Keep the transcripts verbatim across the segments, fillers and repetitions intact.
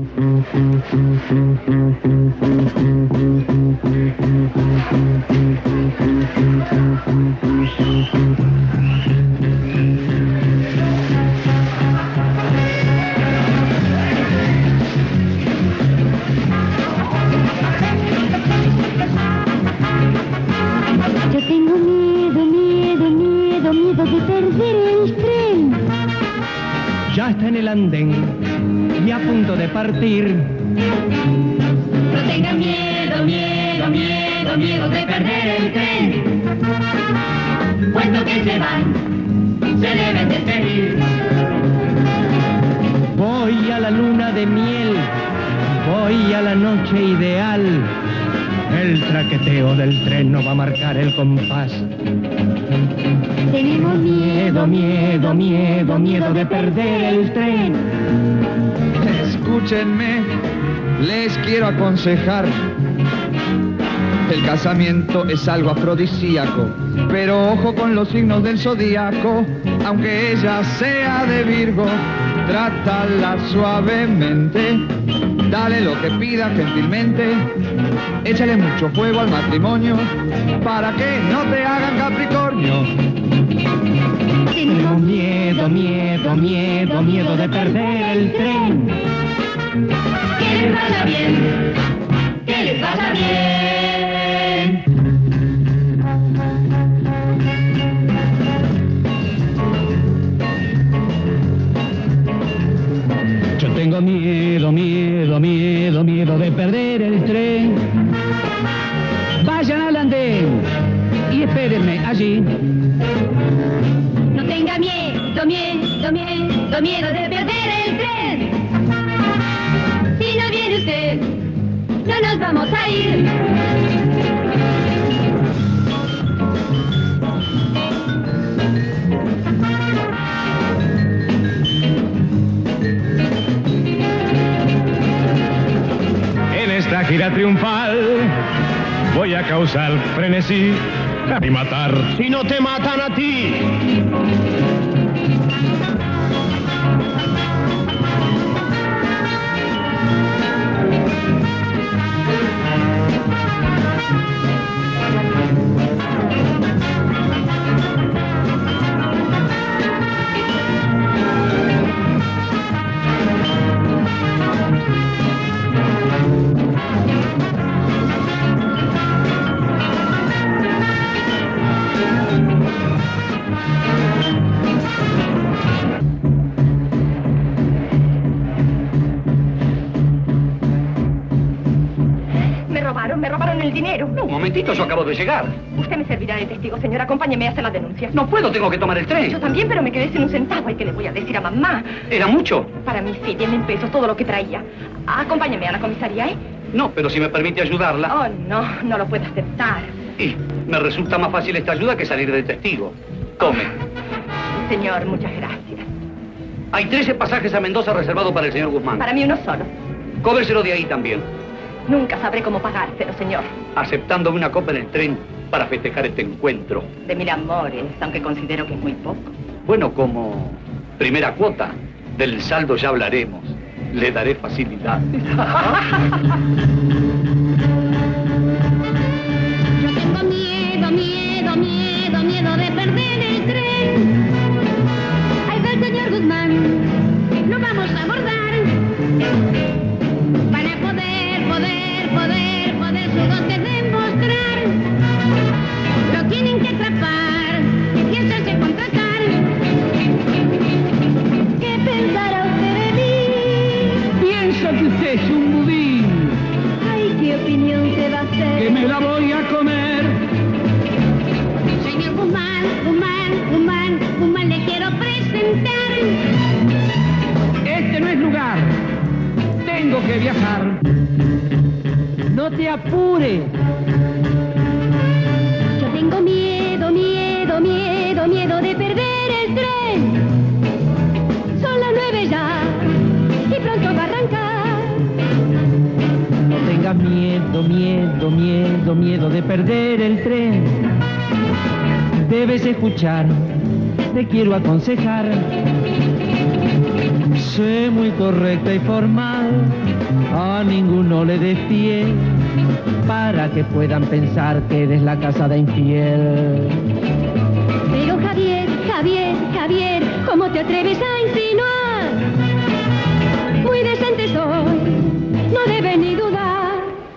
Yo tengo miedo, miedo, miedo, miedo de perder el tren. Ya está en el andén y a punto de partir. No tengan miedo, miedo, miedo, miedo de perder el tren. Puesto que se van, se deben despedir. Voy a la luna de miel, voy a la noche ideal. El traqueteo del tren no va a marcar el compás. Tenemos Miedo, miedo, miedo, miedo de perder el tren. Escúchenme, les quiero aconsejar. El casamiento es algo afrodisíaco, pero ojo con los signos del zodíaco. Aunque ella sea de Virgo, trátala suavemente. Dale lo que pida gentilmente. Échale mucho fuego al matrimonio para que no te hagan Capricornio. Tenemos miedo, miedo, miedo, miedo de perder el tren. Que les vaya bien, que les vaya bien. Yo tengo miedo, miedo, miedo, miedo de perder el tren. Vayan al andén y espérenme allí. No tenga miedo, miedo, miedo, miedo de perder el tren. Si no viene usted, no nos vamos a ir. En esta gira triunfal voy a causar frenesí y matar si no te matan a ti. Me robaron el dinero. No, un momentito, yo acabo de llegar. Usted me servirá de testigo, señor. Acompáñeme a hacer la denuncia. No puedo, tengo que tomar el tren. Yo también, pero me quedé sin un centavo. ¿Y qué le voy a decir a mamá? ¿Era mucho? Para mí sí, diez mil pesos, todo lo que traía. Acompáñeme a la comisaría, ¿eh? No, pero si me permite ayudarla. Oh, no, no lo puedo aceptar. Y me resulta más fácil esta ayuda que salir de testigo. Tome. Señor, muchas gracias. Hay trece pasajes a Mendoza reservados para el señor Guzmán. Para mí uno solo. Cóbreselo de ahí también. Nunca sabré cómo pagárselo, señor. Aceptándome una copa en el tren para festejar este encuentro. De mil amores, aunque considero que es muy poco. Bueno, como primera cuota, del saldo ya hablaremos. Le daré facilidad. Yo tengo miedo, miedo, miedo, miedo de perder el tren. Ahí va el señor Guzmán, lo vamos a abordar. Para poder, poder, poder, poder su dote demostrar. Lo tienen que atrapar y hacerse contratar. ¿Qué pensará usted de mí? Piensa que usted es un budín. Ay, ¿qué opinión se va a hacer? Que me la voy a comer. Señor Guzmán, Guzmán, Guzmán, Guzmán, le quiero presentar. Este no es lugar. Tengo que viajar. No te apures. Yo tengo miedo, miedo, miedo, miedo de perder el tren. Son las nueve ya y pronto va a arrancar. No tengas miedo, miedo, miedo, miedo de perder el tren. Debes escuchar, te quiero aconsejar. Sé muy correcta y formal. A ninguno le des pie para que puedan pensar que eres la casada infiel. Pero Javier, Javier, Javier, ¿cómo te atreves a insinuar? Muy decente soy, no debes ni dudar.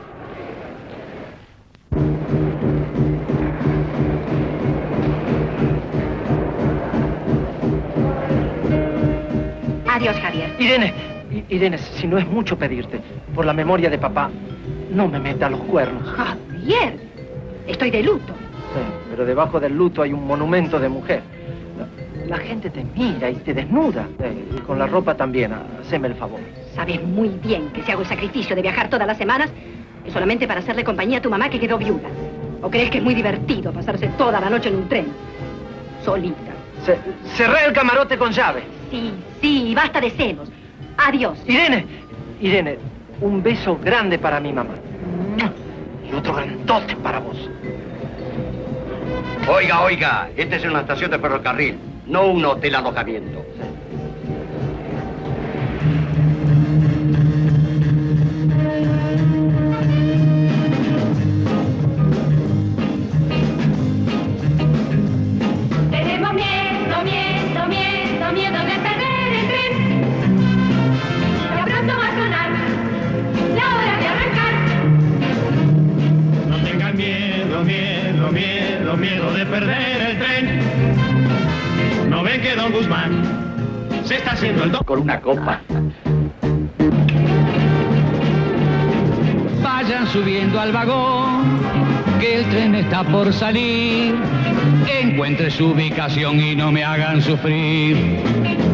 Adiós, Javier. Irene, I- Irene, si no es mucho pedirte, por la memoria de papá, no me meta los cuernos. Javier, estoy de luto. Sí, pero debajo del luto hay un monumento de mujer. La, la gente te mira y te desnuda. Eh, y con la ropa también, haceme el favor. Sabes muy bien que si hago el sacrificio de viajar todas las semanas, es solamente para hacerle compañía a tu mamá que quedó viuda. ¿O crees que es muy divertido pasarse toda la noche en un tren? Solita. Ce- cerré el camarote con llave. Sí, sí, y basta de celos. Adiós. Irene, Irene, un beso grande para mi mamá. Y otro grandote para vos. Oiga, oiga, esta es una estación de ferrocarril, no un hotel alojamiento. Tenemos miedo, miedo, miedo, miedo de perder el tren. Ya pronto va a sonar la hora de arrancar. No tengan miedo, miedo, miedo, miedo de perder el tren. ¿No ven que don Guzmán se está haciendo el do? Con una copa. Vayan subiendo al vagón, que el tren está por salir. Encuentre su ubicación y no me hagan sufrir.